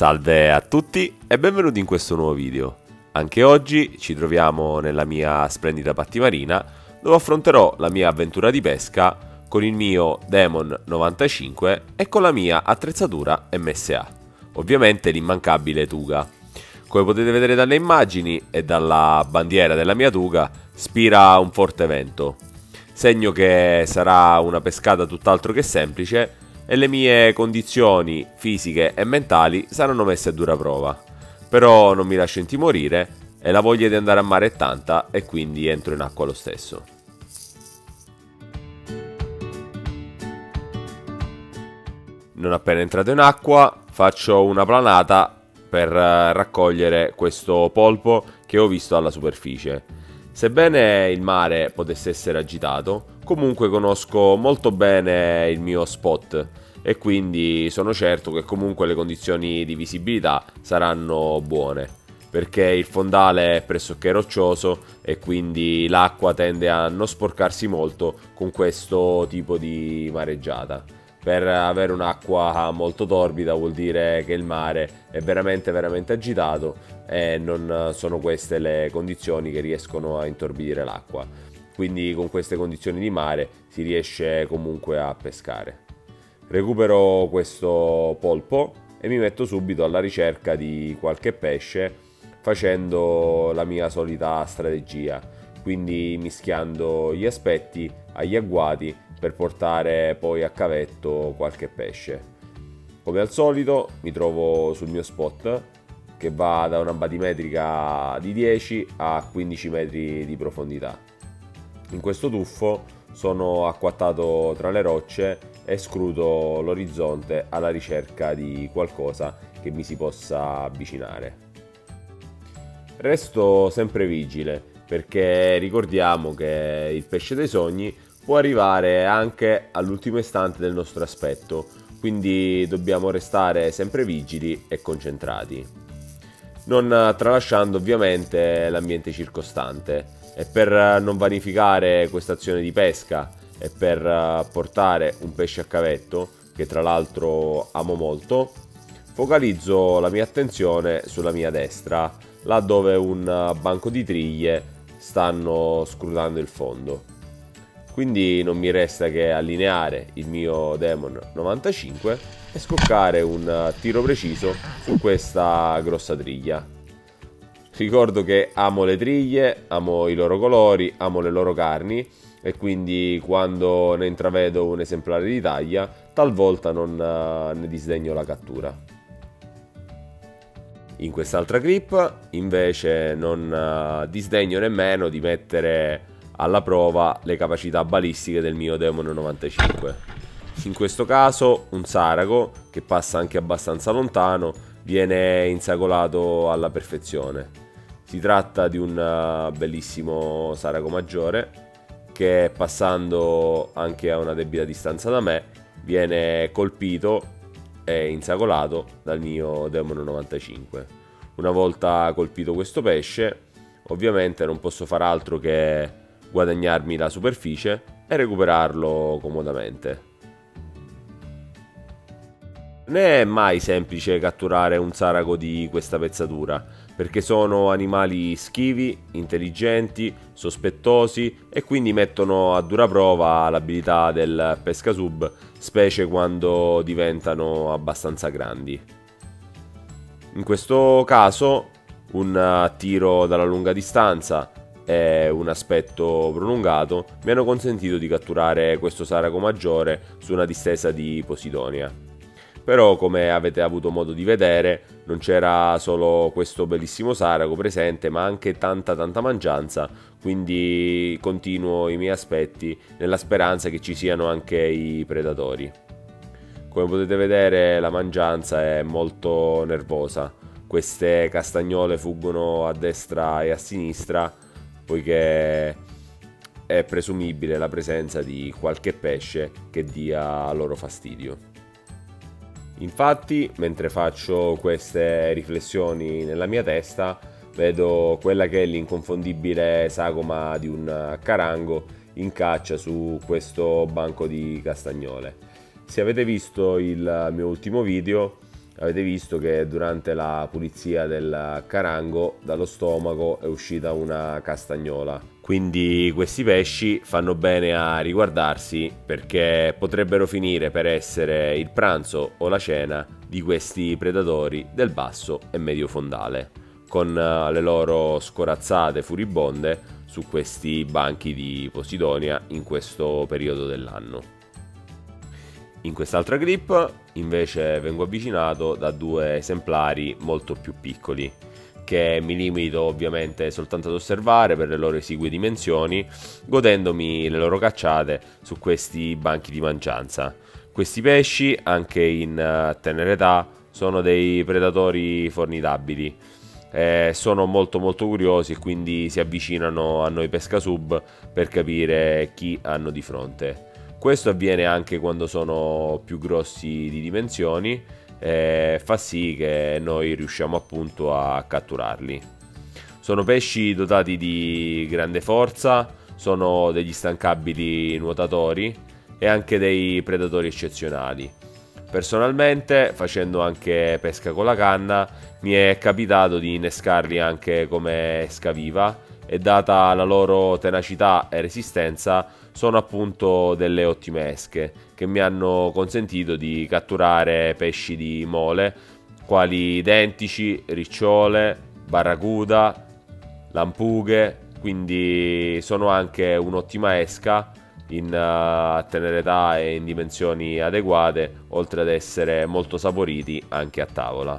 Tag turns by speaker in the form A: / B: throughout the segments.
A: Salve a tutti e benvenuti in questo nuovo video. Anche oggi ci troviamo nella mia splendida pattimarina dove affronterò la mia avventura di pesca con il mio Demon 95 e con la mia attrezzatura MSA. Ovviamente l'immancabile Tuga. Come potete vedere dalle immagini e dalla bandiera della mia Tuga, spira un forte vento. Segno che sarà una pescata tutt'altro che semplice e le mie condizioni fisiche e mentali saranno messe a dura prova. Però non mi lascio intimorire e la voglia di andare a mare è tanta e quindi entro in acqua lo stesso. Non appena entrato in acqua faccio una planata per raccogliere questo polpo che ho visto alla superficie. Sebbene il mare potesse essere agitato, comunque conosco molto bene il mio spot e quindi sono certo che comunque le condizioni di visibilità saranno buone, perché il fondale è pressoché roccioso e quindi l'acqua tende a non sporcarsi molto con questo tipo di mareggiata. Per avere un'acqua molto torbida vuol dire che il mare è veramente agitato e non sono queste le condizioni che riescono a intorbidire l'acqua. Quindi con queste condizioni di mare si riesce comunque a pescare. Recupero questo polpo e mi metto subito alla ricerca di qualche pesce facendo la mia solita strategia, quindi mischiando gli aspetti agli agguati per portare poi a cavetto qualche pesce. Come al solito mi trovo sul mio spot che va da una batimetrica di 10 a 15 metri di profondità. In questo tuffo sono acquattato tra le rocce e scruto l'orizzonte alla ricerca di qualcosa che mi si possa avvicinare. Resto sempre vigile perché ricordiamo che il pesce dei sogni può arrivare anche all'ultimo istante del nostro aspetto, quindi dobbiamo restare sempre vigili e concentrati, non tralasciando ovviamente l'ambiente circostante. E per non vanificare questa azione di pesca e per portare un pesce a cavetto, che tra l'altro amo molto, focalizzo la mia attenzione sulla mia destra, là dove un banco di triglie stanno scrutando il fondo. Quindi non mi resta che allineare il mio Demon 95 e scoccare un tiro preciso su questa grossa triglia. Ricordo che amo le triglie, amo i loro colori, amo le loro carni e quindi quando ne intravedo un esemplare di taglia, talvolta non ne disdegno la cattura. In quest'altra clip invece non disdegno nemmeno di mettere alla prova le capacità balistiche del mio Demon 95. In questo caso un sarago, che passa anche abbastanza lontano, viene insagolato alla perfezione. Si tratta di un bellissimo sarago maggiore che, passando anche a una debita distanza da me, viene colpito e insagolato dal mio Demon 95. Una volta colpito questo pesce, ovviamente non posso far altro che guadagnarmi la superficie e recuperarlo comodamente. Non è mai semplice catturare un sarago di questa pezzatura, perché sono animali schivi, intelligenti, sospettosi e quindi mettono a dura prova l'abilità del pescasub, specie quando diventano abbastanza grandi. In questo caso un tiro dalla lunga distanza e un aspetto prolungato mi hanno consentito di catturare questo sarago maggiore su una distesa di Posidonia. Però, come avete avuto modo di vedere, non c'era solo questo bellissimo sarago presente, ma anche tanta mangianza, quindi continuo i miei aspetti nella speranza che ci siano anche i predatori. Come potete vedere, la mangianza è molto nervosa. Queste castagnole fuggono a destra e a sinistra, poiché è presumibile la presenza di qualche pesce che dia loro fastidio. Infatti, mentre faccio queste riflessioni nella mia testa, vedo quella che è l'inconfondibile sagoma di un carango in caccia su questo banco di castagnole. Se avete visto il mio ultimo video, Avete visto che durante la pulizia del carango dallo stomaco è uscita una castagnola. Quindi questi pesci fanno bene a riguardarsi, perché potrebbero finire per essere il pranzo o la cena di questi predatori del basso e medio fondale, con le loro scorazzate furibonde su questi banchi di Posidonia in questo periodo dell'anno. In quest'altra grip invece vengo avvicinato da due esemplari molto più piccoli, che mi limito ovviamente soltanto ad osservare per le loro esigue dimensioni, godendomi le loro cacciate su questi banchi di mangianza. Questi pesci, anche in tenera età, sono dei predatori formidabili. Sono molto curiosi e quindi si avvicinano a noi pescasub per capire chi hanno di fronte. Questo avviene anche quando sono più grossi di dimensioni e fa sì che noi riusciamo appunto a catturarli. Sono pesci dotati di grande forza, sono degli instancabili nuotatori e anche dei predatori eccezionali. Personalmente, facendo anche pesca con la canna, mi è capitato di innescarli anche come scaviva e data la loro tenacità e resistenza sono appunto delle ottime esche che mi hanno consentito di catturare pesci di mole quali dentici, ricciole, barracuda, lampughe, quindi sono anche un'ottima esca in tenera età e in dimensioni adeguate, oltre ad essere molto saporiti anche a tavola.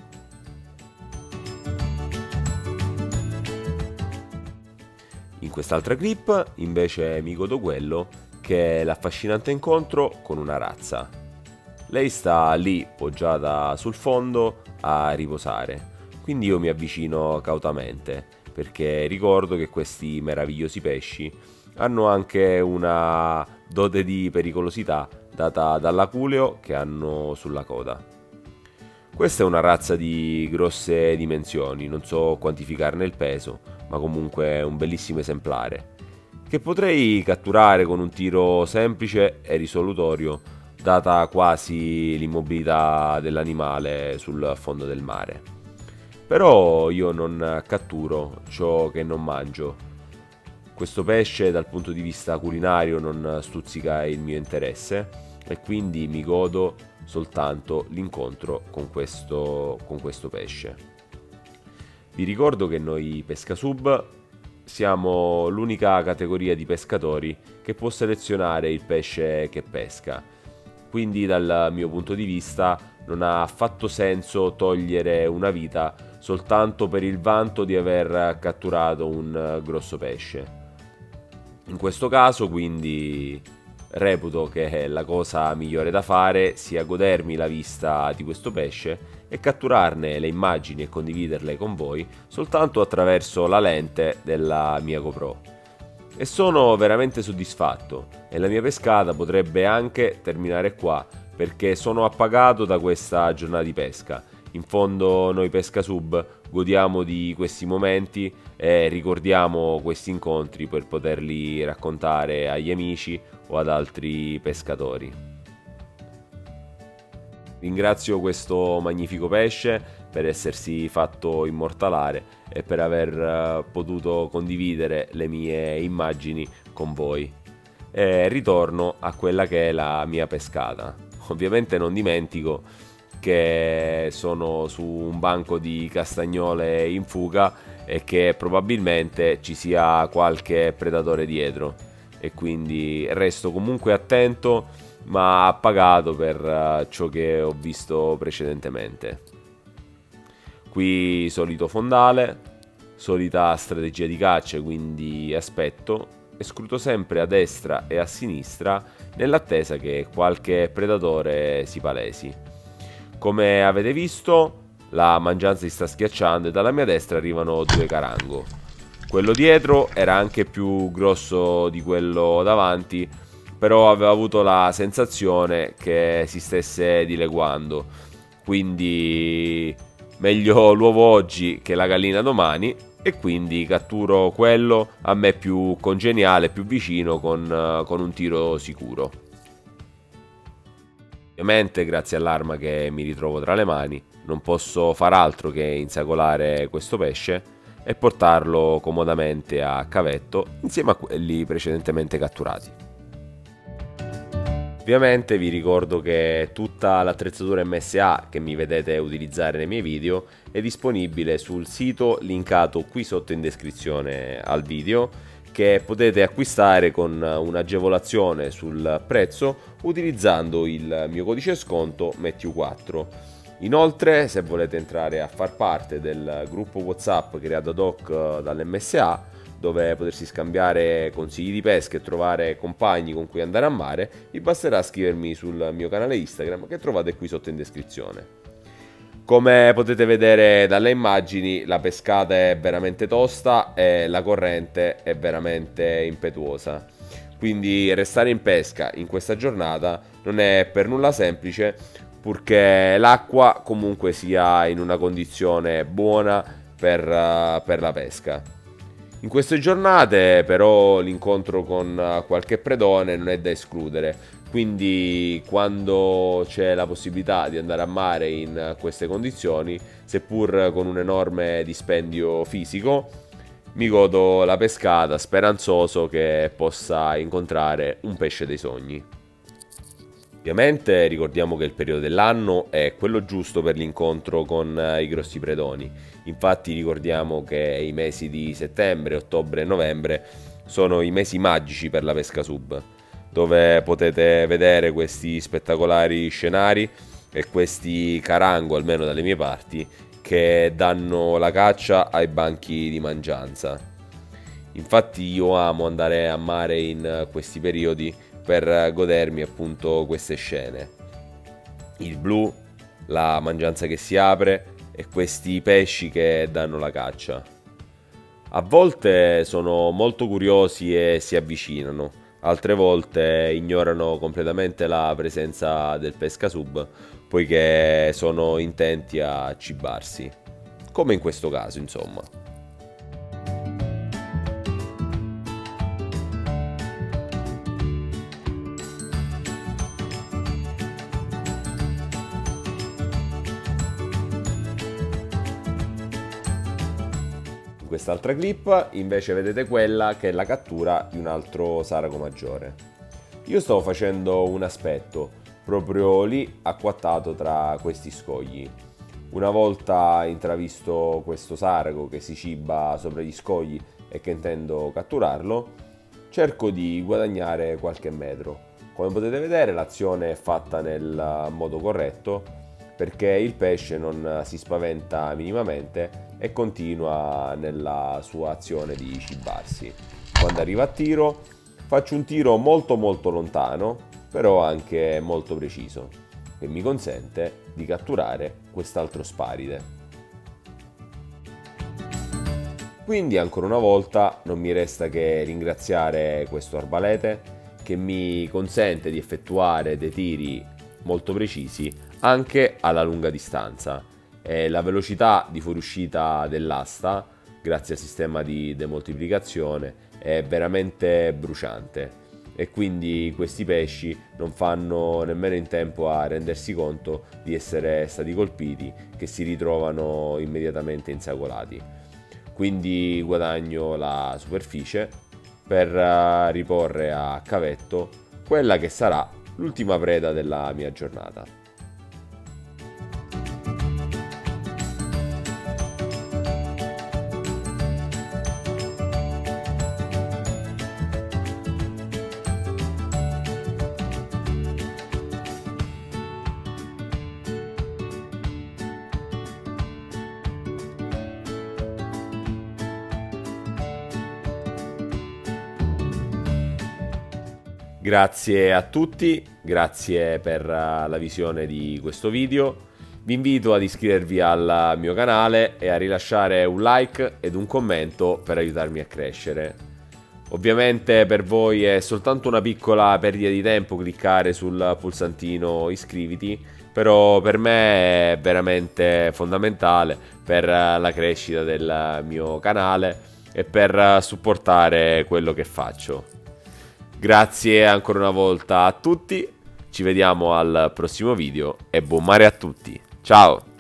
A: In quest'altra clip invece mi godo quello che è l'affascinante incontro con una razza. Lei sta lì poggiata sul fondo a riposare, quindi io mi avvicino cautamente perché ricordo che questi meravigliosi pesci hanno anche una dote di pericolosità data dall'aculeo che hanno sulla coda. Questa è una razza di grosse dimensioni, non so quantificarne il peso, ma comunque è un bellissimo esemplare, che potrei catturare con un tiro semplice e risolutorio, data quasi l'immobilità dell'animale sul fondo del mare. Però io non catturo ciò che non mangio. Questo pesce dal punto di vista culinario non stuzzica il mio interesse e quindi mi godo soltanto l'incontro con questo pesce. Vi ricordo che noi pescasub siamo l'unica categoria di pescatori che può selezionare il pesce che pesca, quindi dal mio punto di vista non ha affatto senso togliere una vita soltanto per il vanto di aver catturato un grosso pesce. In questo caso quindi reputo che la cosa migliore da fare sia godermi la vista di questo pesce e catturarne le immagini e condividerle con voi soltanto attraverso la lente della mia GoPro. E sono veramente soddisfatto e la mia pescata potrebbe anche terminare qua, perché sono appagato da questa giornata di pesca. In fondo noi pescasub godiamo di questi momenti e ricordiamo questi incontri per poterli raccontare agli amici o ad altri pescatori. Ringrazio questo magnifico pesce per essersi fatto immortalare e per aver potuto condividere le mie immagini con voi. E ritorno a quella che è la mia pescata. Ovviamente non dimentico che sono su un banco di castagnole in fuga e che probabilmente ci sia qualche predatore dietro, e quindi resto comunque attento ma appagato per ciò che ho visto precedentemente. Qui solito fondale, solita strategia di caccia, quindi aspetto e scruto sempre a destra e a sinistra nell'attesa che qualche predatore si palesi. Come avete visto, la mangianza si sta schiacciando e dalla mia destra arrivano due carango. Quello dietro era anche più grosso di quello davanti, però avevo avuto la sensazione che si stesse dileguando, quindi meglio l'uovo oggi che la gallina domani, e quindi catturo quello a me più congeniale, più vicino con un tiro sicuro. Ovviamente, grazie all'arma che mi ritrovo tra le mani, non posso far altro che insacolare questo pesce e portarlo comodamente a cavetto insieme a quelli precedentemente catturati. Ovviamente vi ricordo che tutta l'attrezzatura MSA che mi vedete utilizzare nei miei video è disponibile sul sito linkato qui sotto in descrizione al video, che potete acquistare con un'agevolazione sul prezzo utilizzando il mio codice sconto Matthew4. Inoltre, se volete entrare a far parte del gruppo WhatsApp creato ad hoc dall'MSA, dove potersi scambiare consigli di pesca e trovare compagni con cui andare a mare, vi basterà scrivermi sul mio canale Instagram che trovate qui sotto in descrizione. Come potete vedere dalle immagini, la pescata è veramente tosta e la corrente è veramente impetuosa. Quindi restare in pesca in questa giornata non è per nulla semplice, purché l'acqua comunque sia in una condizione buona per la pesca. In queste giornate però l'incontro con qualche predone non è da escludere, quindi quando c'è la possibilità di andare a mare in queste condizioni, seppur con un enorme dispendio fisico, mi godo la pescata speranzoso che possa incontrare un pesce dei sogni. Ovviamente ricordiamo che il periodo dell'anno è quello giusto per l'incontro con i grossi predoni. Infatti ricordiamo che i mesi di settembre, ottobre e novembre sono i mesi magici per la pesca sub, dove potete vedere questi spettacolari scenari e questi carango, almeno dalle mie parti, che danno la caccia ai banchi di mangianza. Infatti io amo andare a mare in questi periodi per godermi appunto queste scene. Il blu, la mangianza che si apre e questi pesci che danno la caccia. A volte sono molto curiosi e si avvicinano, altre volte ignorano completamente la presenza del pescasub, poiché sono intenti a cibarsi, come in questo caso insomma. In quest'altra clip invece vedete quella che è la cattura di un altro saraco maggiore. Io stavo facendo un aspetto proprio lì acquattato tra questi scogli. Una volta intravisto questo saraco che si ciba sopra gli scogli e che intendo catturarlo, cerco di guadagnare qualche metro. Come potete vedere l'azione è fatta nel modo corretto, perché il pesce non si spaventa minimamente e continua nella sua azione di cibarsi. Quando arriva a tiro, faccio un tiro molto lontano, però anche molto preciso, che mi consente di catturare quest'altro sparide. Quindi ancora una volta non mi resta che ringraziare questo arbalete che mi consente di effettuare dei tiri molto precisi anche alla lunga distanza, e la velocità di fuoriuscita dell'asta grazie al sistema di demoltiplicazione è veramente bruciante, e quindi questi pesci non fanno nemmeno in tempo a rendersi conto di essere stati colpiti, che si ritrovano immediatamente insacolati. Quindi guadagno la superficie per riporre a cavetto quella che sarà l'ultima preda della mia giornata. Grazie a tutti, grazie per la visione di questo video. Vi invito ad iscrivervi al mio canale e a rilasciare un like ed un commento per aiutarmi a crescere. Ovviamente per voi è soltanto una piccola perdita di tempo cliccare sul pulsantino iscriviti, però per me è veramente fondamentale per la crescita del mio canale e per supportare quello che faccio. Grazie ancora una volta a tutti, Ci vediamo al prossimo video e buon mare a tutti. Ciao!